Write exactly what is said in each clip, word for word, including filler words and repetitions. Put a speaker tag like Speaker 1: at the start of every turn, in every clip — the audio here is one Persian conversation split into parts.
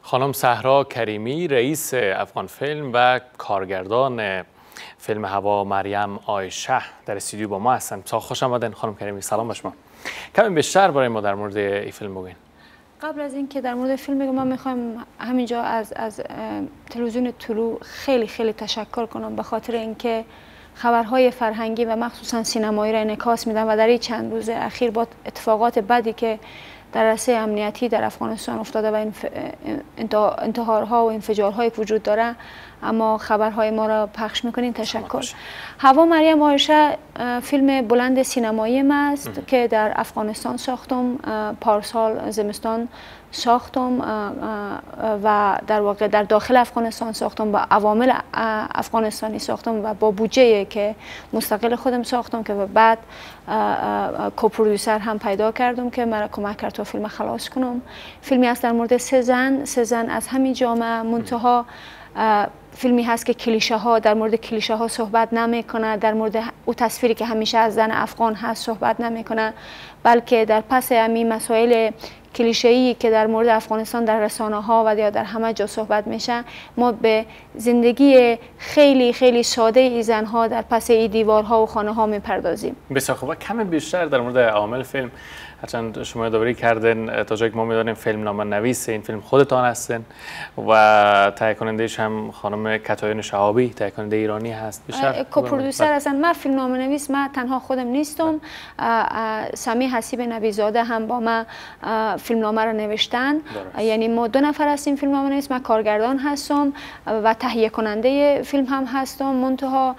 Speaker 1: خانم صحرا کریمی، رئیس افغان فیلم و کارگردان فیلم هوا مریم عایشه در استودیو با ما هستند. بسیار خوش آمدین خانم کریمی. سلام به شما. کمی بیشتر برای ما در مورد این فیلم بگوین.
Speaker 2: قبل از اینکه در مورد فیلم بگم، من میخوایم همینجا از از تلویزیون طلوع خیلی خیلی تشکر کنم، به خاطر اینکه خبرهای فرهنگی و مخصوصا سینمایی را انعکاس میدن و در این چند روز اخیر با اتفاقات بدی که در عرصه امنیتی در افغانستان افتاده و انتحارها و انفجارهای وجود داره، اما خبرهای ما را پخش میکنین. تشکر. هوا مریم عایشه فیلم بلند سینمایی ما است که در افغانستان ساختم، پارسال زمستان ساختم و در واقع در داخل افغانستان ساختم، با عوامل افغانستانی ساختم و با بودجه که مستقل خودم ساختم که بعد کوپرودوسر هم پیدا کردم که مرا کمک کرد تا فیلم خلاص کنم. فیلمی است در مورد سه زن، سه زن از همین جامعه، منتها فیلمی هست که کلیشه ها در مورد کلیشه ها صحبت نمیکنه، در مورد او تصویری که همیشه از زن افغان هست صحبت نمیکنه، بلکه در پس همین مسائل کلیشه‌ای که در مورد افغانستان در رسانه ها و یا در همه جا صحبت میشه، ما به زندگی خیلی خیلی ساده ای زنها در پس ای دیوارها و خانه ها میپردازیم.
Speaker 1: بسیار خوب. کمی بیشتر در مورد عوامل فیلم، هرچند شما یادآوری کردین تا جایی که ما می‌دانیم فیلم نامه نویس این فیلم خودتان هستین و تهیه کننده‌اش هم خانم کتایون شهابی، تهیه کننده ایرانی هست. بیشتر
Speaker 2: کوپرودوسر هستن. من فیلم نامه نویس، من تنها خودم نیستم. سمی حسیب نبی‌زاده هم با ما فیلم نامه را نوشتن. یعنی ما دو نفر هستیم فیلم نامه نویس. من کارگردان هستم و تهیه کننده فیلم هم هستم. منتها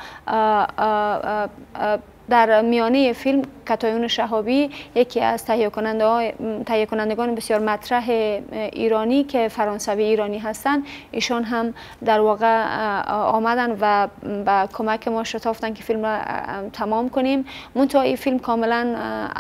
Speaker 2: در میانه فیلم کتایون شهابی یکی از تهیه کننده تهیه کنندگان بسیار مطرح ایرانی که فرانسوی ایرانی هستند، ایشان هم در واقع آمدن و با کمک ما شتافتن که فیلم را تمام کنیم. منتها این فیلم کاملا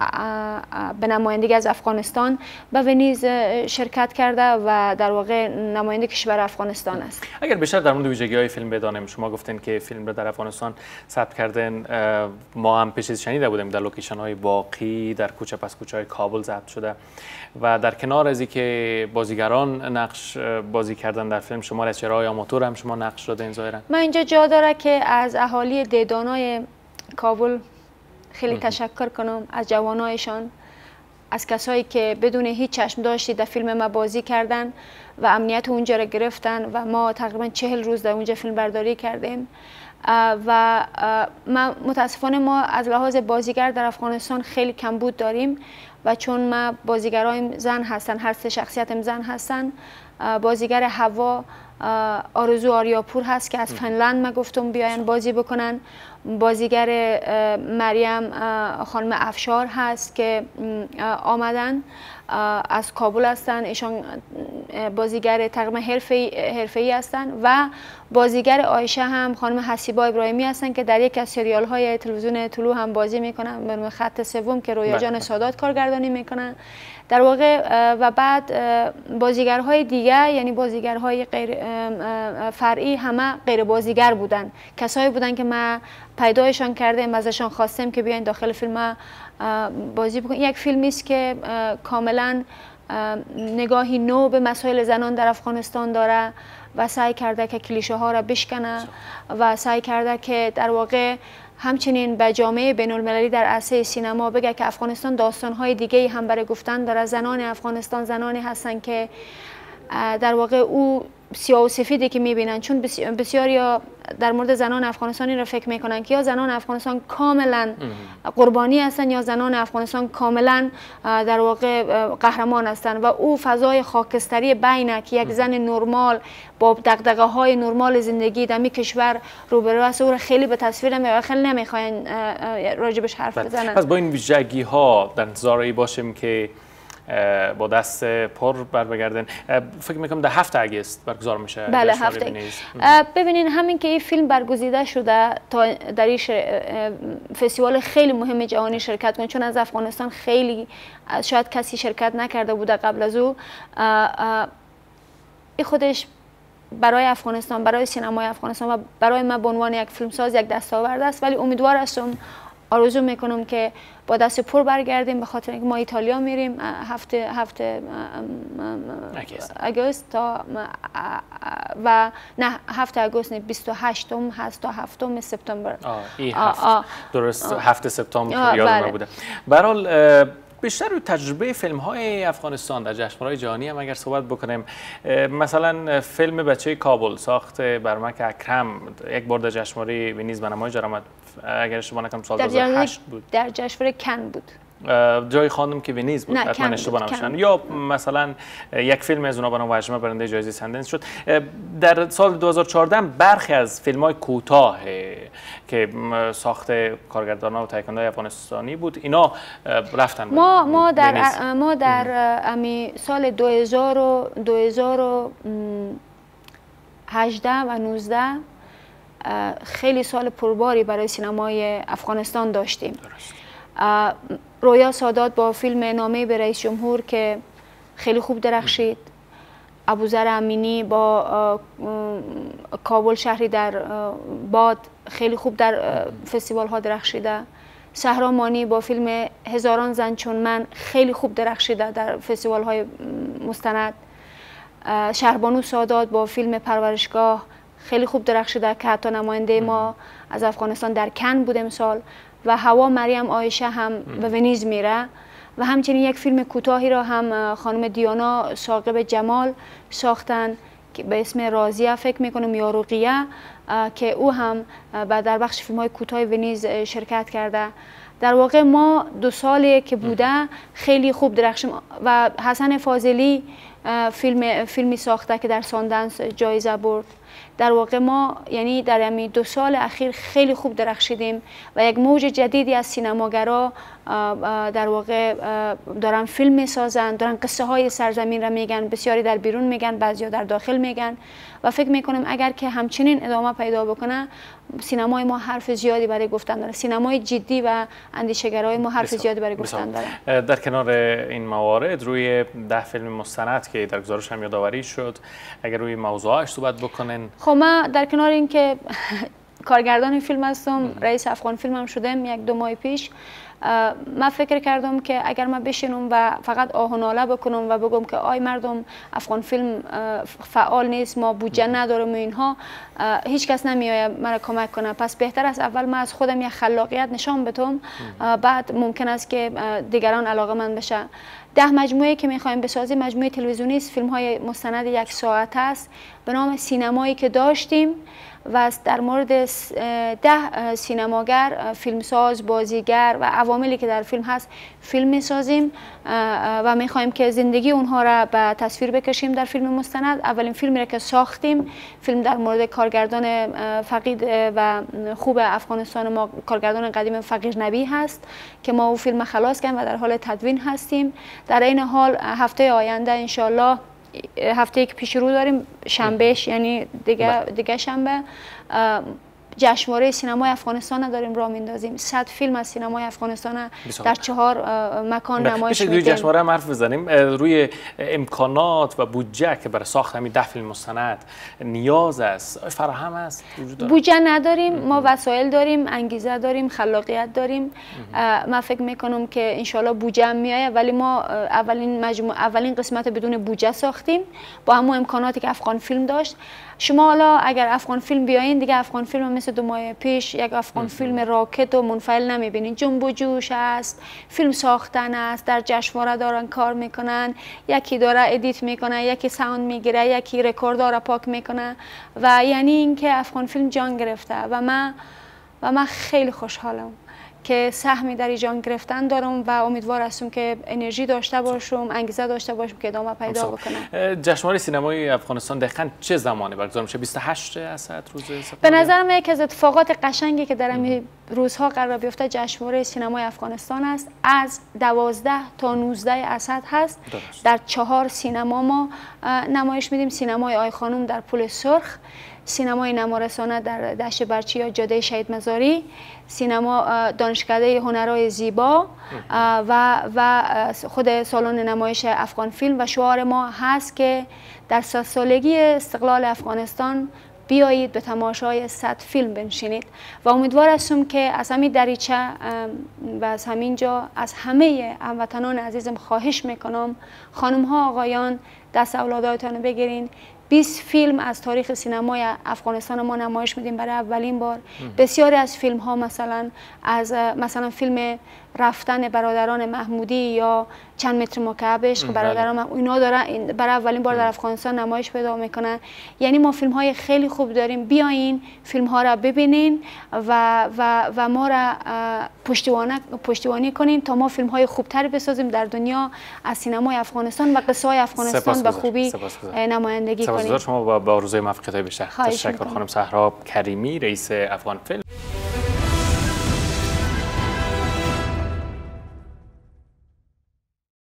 Speaker 2: به نمایندگی از افغانستان به ونیز شرکت کرده و در واقع نماینده کشور افغانستان است.
Speaker 1: اگر بیشتر در مورد ویژگی‌های فیلم بدانیم، شما گفتین که فیلم را در افغانستان ثبت کردن، ما هم پیش از شنیده بودیم در لوکیشن های واقعی در کوچه پس کوچه های کابل ضبط شده و در کنار از اینکه بازیگران نقش بازی کردن در فیلم، شما از چهره‌های آماتور هم شما نقش دادین ظاهرا.
Speaker 2: من اینجا جا داره که از اهالی دیدانای کابل خیلی تشکر کنم، از جوانایشان، از کسایی که بدون هیچ چشم داشتی در فیلم ما بازی کردن و امنیت اونجا را گرفتن و ما تقریبا چهل روز در اونجا فیلم برداری کردیم. و ما متاسفانه ما از لحاظ بازیگر در افغانستان خیلی کمبود داریم و چون ما بازیگرایم زن هستن، هر سه شخصیتم زن هستن. بازیگر هوا آرزو آریاپور هست که از فنلند ما گفتم بیاین بازی بکنن. بازیگر مریم خانم افشار هست که آمدن از کابل هستن، ایشان بازیگر تقریبا حرفه‌ای هستن و بازیگر عایشه هم خانم حسیبا ابراهیمی هستن که در یک از سریال های تلویزیون طلوع هم بازی میکنن به نام خط سوم که رویا جان سادات کارگردانی میکنن در واقع. و بعد بازیگرهای دیگه، یعنی بازیگرهای غیر فرعی، همه غیر بازیگر بودن، کسایی بودن که ما پیدایشان کردیم، ازشان خواستیم که بیاین داخل فیلم بازی بکنن. یک فیلمی است که کاملا نگاهی نو به مسائل زنان در افغانستان داره و سعی کرده که کلیشه ها را بشکنه و سعی کرده که در واقع همچنین به جامعه بین المللی در عرصه سینما بگه که افغانستان داستان‌های دیگه هم برای گفتن داره. زنان افغانستان زنانی هستن که در واقع او سیاه و سفیدی که میبینن، چون بسیاری در مورد زنان افغانستانی را فکر میکنن که یا زنان افغانستان کاملا قربانی هستن یا زنان افغانستان کاملا در واقع قهرمان هستن و او فضای خاکستری بینه که یک زن نرمال با دغدغه های نرمال زندگی در می کشور روبرو است، او را خیلی به تصویر نمی خیلی نمیخواین راجبش حرف بزنن.
Speaker 1: پس با این ویژگی ها در انتظار باشیم که با دست پر بر بگردن. فکر میکنم در هفته اگست برگزار میشه.
Speaker 2: بله هفته. ببینین همین که این فیلم برگزیده شده تا در این فستیوال خیلی مهم جهانی شرکت کنه، چون از افغانستان خیلی شاید کسی شرکت نکرده بوده قبل از او. این خودش برای افغانستان، برای سینمای افغانستان و برای من به عنوان یک فیلمساز یک دستاورد است، ولی امیدوار هستم آرزو میکنم که با دست پر برگردیم، به خاطر اینکه ما ایتالیا میریم هفته هفته آگوست تا و نه هفته آگوست نه بیست و هشتم هست تا هفتم سپتامبر.
Speaker 1: این هفته درست هفته سپتامبر یادم نبوده. به هر حال بیشتر روی تجربه فیلم های افغانستان در جشنواره‌های جهانی هم اگر صحبت بکنیم، مثلا فیلم بچه کابل ساخت برمک اکرم یک بار در جشنواره ونیز به نمایش درآمد، اگر اشتباه نکنم سال دو هزار و هشت بود.
Speaker 2: در جشنواره کن بود.
Speaker 1: جای خانم که ونیز بود، حتما اشتباه نمی‌کنم. یا مثلا یک فیلم از اونها به نام وجمه برنده جایزه سندنس شد. در سال دو هزار و چهارده برخی از فیلم‌های کوتاه که ساخت کارگردانان و تهیه‌کننده‌های افغانستانی بود، اینا رفتن
Speaker 2: ما ما در ما در امی سال دو هزار و دو هزار و هجده و نوزده خیلی سال پرباری برای سینمای افغانستان داشتیم. درست. رویا سادات با فیلم نامه به رئیس جمهور که خیلی خوب درخشید، ابوذر امینی با کابل شهری در باد خیلی خوب در فستیوال ها درخشیده، صحرا مانی با فیلم هزاران زن چون من خیلی خوب درخشیده در فستیوال های مستند، شهربانو سادات با فیلم پرورشگاه خیلی خوب درخشیده که حتی نماینده ما از افغانستان در کن بود امسال، و هوا مریم عایشه هم به ونیز میره، و همچنین یک فیلم کوتاهی را هم خانم دیانا ثاقب جمال ساختن که به اسم راضیه فکر میکنم یا رقیه که او هم در بخش فیلم های کوتاه ونیز شرکت کرده. در واقع ما دو سالی که بوده خیلی خوب درخشیم و حسن فاضلی فیلم فیلمی ساخته که در ساندنس جایزه برد. در واقع ما یعنی در همین دو سال اخیر خیلی خوب درخشیدیم و یک موج جدیدی از سینماگرا در واقع دارن فیلم میسازن، دارن قصه های سرزمین را میگن، بسیاری در بیرون میگن، بعضیا در داخل میگن و فکر میکنم اگر که همچنین ادامه پیدا بکنه سینمای ما حرف زیادی برای گفتن داره، سینمای جدی و اندیشگرای ما حرف زیادی برای گفتن داره.
Speaker 1: در کنار این موارد روی ده فیلم مستند که در گزارش هم یادآوری شد، اگر روی موضوعش صحبت بکنن.
Speaker 2: خب من در کنار اینکه کارگردان فیلم هستم، رئیس افغان فیلم هم شدم یک دو ماه پیش، من فکر کردم که اگر من بشینم و فقط آه و ناله بکنم و بگم که آی مردم افغان فیلم فعال نیست، ما بودجه ندارم و اینها، هیچ کس نمیآید مرا کمک کنه. پس بهتر است اول من از خودم یک خلاقیت نشان بدم، بعد ممکن است که دیگران علاقه من بشه. ده مجموعه که میخوایم بسازیم مجموعه تلویزیونی است، فیلم های مستند یک ساعت است به نام سینمایی که داشتیم و در مورد ده سینماگر، فیلمساز، بازیگر و عواملی که در فیلم هست فیلم میسازیم و میخوایم که زندگی اونها را به تصویر بکشیم در فیلم مستند. اولین فیلمی را که ساختیم فیلم در مورد کارگردان فقید و خوب افغانستان ما، کارگردان قدیم فقیر نبی هست که ما او فیلم خلاص کردیم و در حال تدوین هستیم. در این حال هفته آینده انشالله، هفته که پیش رو داریم شنبهش یعنی دیگه دیگه شنبه، جشنواره سینمای افغانستان داریم راه میندازیم. صد فیلم از سینمای افغانستان در چهار مکان نمایش میدیم.
Speaker 1: روی جشنواره هم حرف بزنیم، روی امکانات و بودجه که برای ساخت همین ده فیلم مستند نیاز است، فراهم است؟
Speaker 2: بودجه نداریم، ما وسایل داریم، انگیزه داریم، خلاقیت داریم. من فکر میکنم که انشالله بودجه میآید، ولی ما اولین مجموعه اولین قسمت بدون بودجه ساختیم با همون امکاناتی که افغان فیلم داشت. شما حالا اگر افغان فیلم بیاین دیگه افغان فیلم مثل دو ماه پیش یک افغان فیلم راکت و منفعل نمیبینین، جنب و جوش است، فیلم ساختن است، در جشنواره دارن کار میکنن، یکی داره ادیت میکنه، یکی ساوند میگیره، یکی رکوردار پاک میکنه و یعنی اینکه افغان فیلم جان گرفته و من و من خیلی خوشحالم که سهمی در جان گرفتن دارم و امیدوار هستم که انرژی داشته باشم، انگیزه داشته باشم که ادامه پیدا بکنم.
Speaker 1: جشنواره سینمای افغانستان دقیقاً چه زمانی برگزار میشه؟ بیست و هشت اسد روز سپتامبر؟
Speaker 2: به نظر من یکی از اتفاقات قشنگی که در این روزها قرار بیفته جشنواره سینمای افغانستان است. از دوازده تا نوزده اسد هست. درست. در چهار سینما ما نمایش میدیم. سینمای آی خانم در پل سرخ، سینمای نمارسانه در دشت برچی یا جاده شهید مزاری، سینما دانشکده هنرهای زیبا و و خود سالن نمایش افغان فیلم. و شعار ما هست که در صد سالگی استقلال افغانستان بیایید به تماشای صد فیلم بنشینید و امیدوار هستم که از همین دریچه و از همین جا از همه هموطنان عزیزم خواهش میکنم خانم ها آقایان دست اولادایتان بگیرین. بیست فیلم از تاریخ سینمای افغانستان ما نمایش میدیم برای اولین بار. بسیاری از فیلم ها مثلا از مثلا فیلم رفتن برادران محمودی یا چند متر مکعب عشق برادران اینا دارن برای اولین بار در افغانستان نمایش پیدا میکنن. یعنی ما فیلم های خیلی خوب داریم، بیاین فیلم ها را ببینین و و و ما را پشتیبانی پشتیبانی کنین تا ما فیلم های خوبتر بسازیم در دنیا از سینمای افغانستان و قصه های افغانستان به خوبی نمایندگی کنیم.
Speaker 1: شما با آرزوی موفقیت بیشتر. تشکر خانم صحرا کریمی رئیس افغان فیلم.